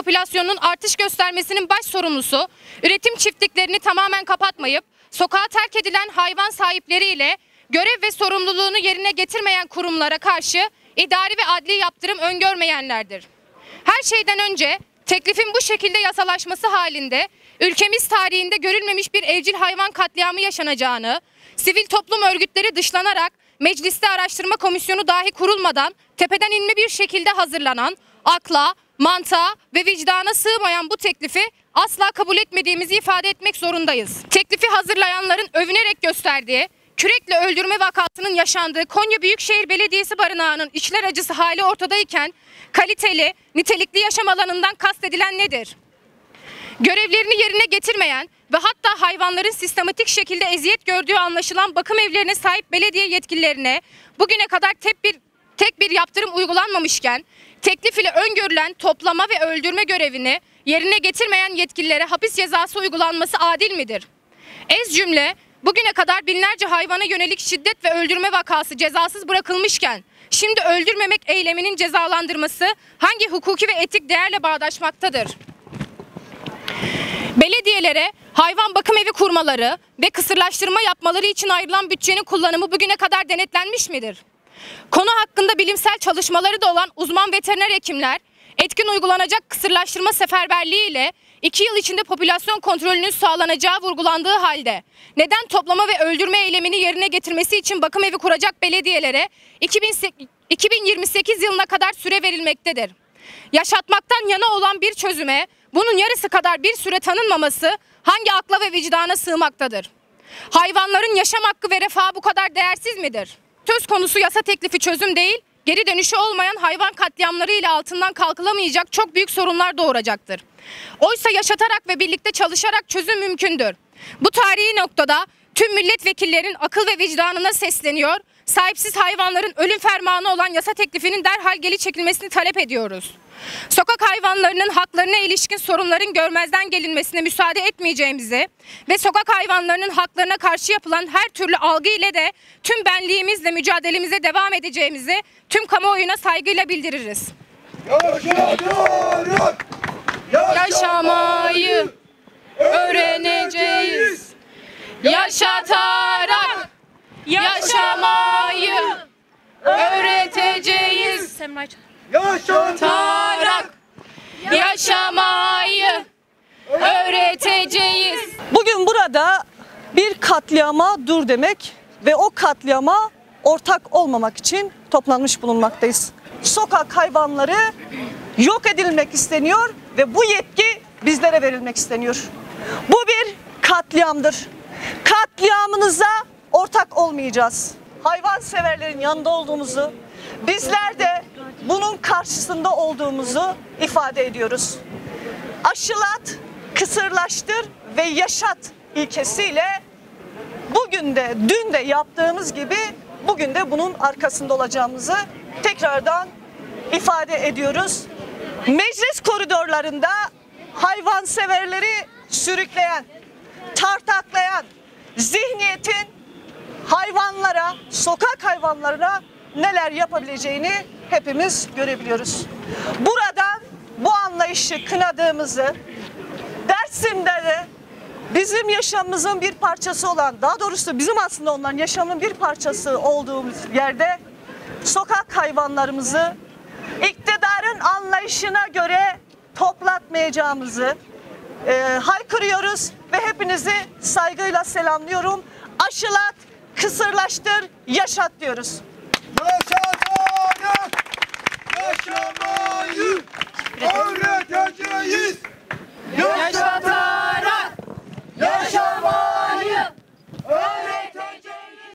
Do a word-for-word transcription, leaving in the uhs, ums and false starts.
popülasyonunun artış göstermesinin baş sorumlusu, üretim çiftliklerini tamamen kapatmayıp sokağa terk edilen hayvan sahipleriyle görev ve sorumluluğunu yerine getirmeyen kurumlara karşı idari ve adli yaptırım öngörmeyenlerdir. Her şeyden önce teklifin bu şekilde yasalaşması halinde ülkemiz tarihinde görülmemiş bir evcil hayvan katliamı yaşanacağını, sivil toplum örgütleri dışlanarak mecliste araştırma komisyonu dahi kurulmadan tepeden inme bir şekilde hazırlanan, akla, mantığa ve vicdana sığmayan bu teklifi asla kabul etmediğimizi ifade etmek zorundayız. Teklifi hazırlayanların övünerek gösterdiği, kürekle öldürme vakasının yaşandığı Konya Büyükşehir Belediyesi barınağının içler acısı hali ortadayken kaliteli, nitelikli yaşam alanından kastedilen nedir? Görevlerini yerine getirmeyen ve hatta hayvanların sistematik şekilde eziyet gördüğü anlaşılan bakım evlerine sahip belediye yetkililerine bugüne kadar tek bir, tek bir yaptırım uygulanmamışken teklif ile öngörülen toplama ve öldürme görevini yerine getirmeyen yetkililere hapis cezası uygulanması adil midir? Ez cümle, bugüne kadar binlerce hayvana yönelik şiddet ve öldürme vakası cezasız bırakılmışken şimdi öldürmemek eyleminin cezalandırması hangi hukuki ve etik değerle bağdaşmaktadır? Belediyelere hayvan bakım evi kurmaları ve kısırlaştırma yapmaları için ayrılan bütçenin kullanımı bugüne kadar denetlenmiş midir? Konu hakkında bilimsel çalışmaları da olan uzman veteriner hekimler, etkin uygulanacak kısırlaştırma seferberliği ile iki yıl içinde popülasyon kontrolünün sağlanacağı vurgulandığı halde neden toplama ve öldürme eylemini yerine getirmesi için bakım evi kuracak belediyelere iki bin yirmi sekiz yılına kadar süre verilmektedir? Yaşatmaktan yana olan bir çözüme bunun yarısı kadar bir süre tanınmaması hangi akla ve vicdana sığmaktadır? Hayvanların yaşam hakkı ve refahı bu kadar değersiz midir? Söz konusu yasa teklifi çözüm değil, geri dönüşü olmayan hayvan katliamları ile altından kalkılamayacak çok büyük sorunlar doğuracaktır. Oysa yaşatarak ve birlikte çalışarak çözüm mümkündür. Bu tarihi noktada tüm milletvekillerin akıl ve vicdanına sesleniyor, sahipsiz hayvanların ölüm fermanı olan yasa teklifinin derhal geri çekilmesini talep ediyoruz. Sokak hayvanlarının haklarına ilişkin sorunların görmezden gelinmesine müsaade etmeyeceğimizi ve sokak hayvanlarının haklarına karşı yapılan her türlü algı ile de tüm benliğimizle mücadelemize devam edeceğimizi tüm kamuoyuna saygıyla bildiririz. Yaşayarak, yaşamayı öğreneceğiz. Yaşatarak yaşamayı öğreteceğiz. Yaşatarak yaşamayı öğreteceğiz. Bugün burada bir katliama dur demek ve o katliama ortak olmamak için toplanmış bulunmaktayız. Sokak hayvanları yok edilmek isteniyor ve bu yetki bizlere verilmek isteniyor. Bu bir katliamdır. Katliamınıza ortak olmayacağız. Hayvanseverlerin yanında olduğumuzu, bizler de bunun karşısında olduğumuzu ifade ediyoruz. Aşılat, kısırlaştır ve yaşat ilkesiyle bugün de dün de yaptığımız gibi bugün de bunun arkasında olacağımızı tekrardan ifade ediyoruz. Meclis koridorlarında hayvanseverleri sürükleyen, tartaklayan zihniyetin hayvanlara, sokak hayvanlarına neler yapabileceğini hepimiz görebiliyoruz. Buradan bu anlayışı kınadığımızı, Dersim'de de bizim yaşamımızın bir parçası olan, daha doğrusu bizim aslında onların yaşamının bir parçası olduğumuz yerde sokak hayvanlarımızı iktidarın anlayışına göre toplatmayacağımızı e, haykırıyoruz ve hepinizi saygıyla selamlıyorum. Aşılat, kısırlaştır, yaşat diyoruz. yaşayarak, yaşamayı